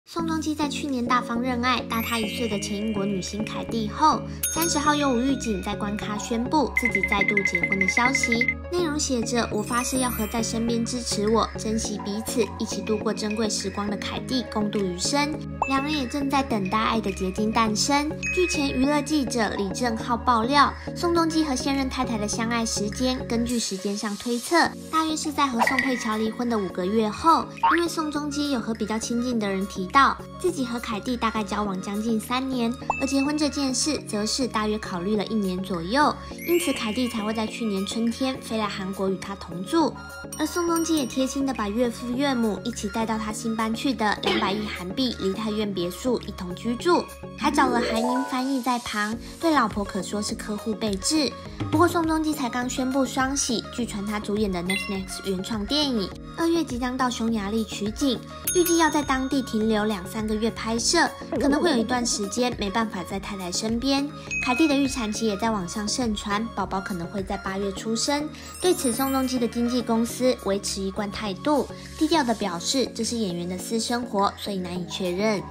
宋仲基在去年大方认爱大他1岁的前英国女星凯蒂后，30号又无预警在官咖宣布自己再度结婚的消息。内容写着：“我发誓要和在身边支持我、珍惜彼此、一起度过珍贵时光的凯蒂共度余生。”两人也正在等待爱的结晶诞生。据前娱乐记者李正浩爆料，宋仲基和现任太太的相爱时间，根据时间上推测，大约是在和宋慧乔离婚的5个月后。因为宋仲基有和比较亲近的人提到，自己和凯蒂大概交往将近3年，而结婚这件事则是大约考虑了1年左右，因此凯蒂才会在去年春天飞来韩国与他同住。而宋仲基也贴心的把岳父岳母一起带到他新搬去的200亿韩币梨泰院别墅一同居住，还找了韩英翻译在旁，对老婆可说是呵护备至。不过宋仲基才刚宣布双喜，据传他主演的 Netflix 原创电影2月即将到匈牙利取景，预计要在当地停留2-3个月拍摄，可能会有一段时间没办法在太太身边。凯蒂的预产期也在网上盛传，宝宝可能会在8月出生。对此，宋仲基的经纪公司维持一贯态度，低调的表示这是演员的私生活，所以难以确认。